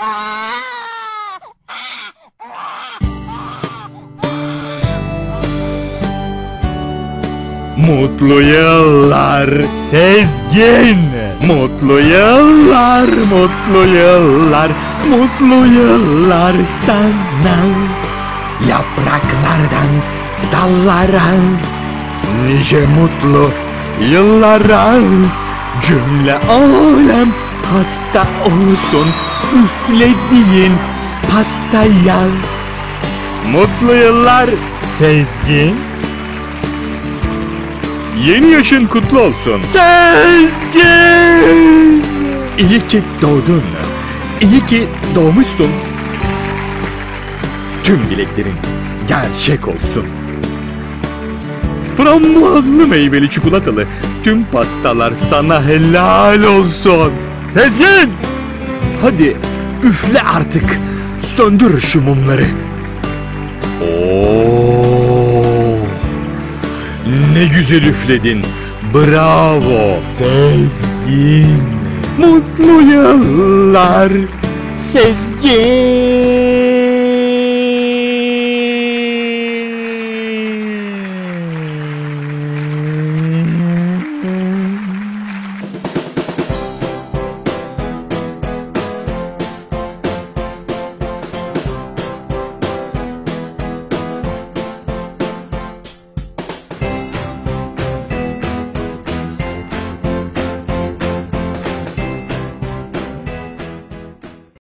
Mutlu yıllar Sezgin. Mutlu yıllar, mutlu yıllar, mutlu yıllar sana. Yapraklardan dallara, nice mutlu yıllara. Cümle alem hasta olsun üflediğin pastaya. Mutlu yıllar Sezgin. Yeni yaşın kutlu olsun Sezgin. İyi ki doğdun. İyi ki doğmuşsun. Tüm dileklerin gerçek olsun. Frambuazlı meyveli çikolatalı tüm pastalar sana helal olsun. Sezgin! Hadi üfle artık. Söndür şu mumları. Ne güzel üfledin. Bravo Sezgin. Mutlu yıllar Sezgin.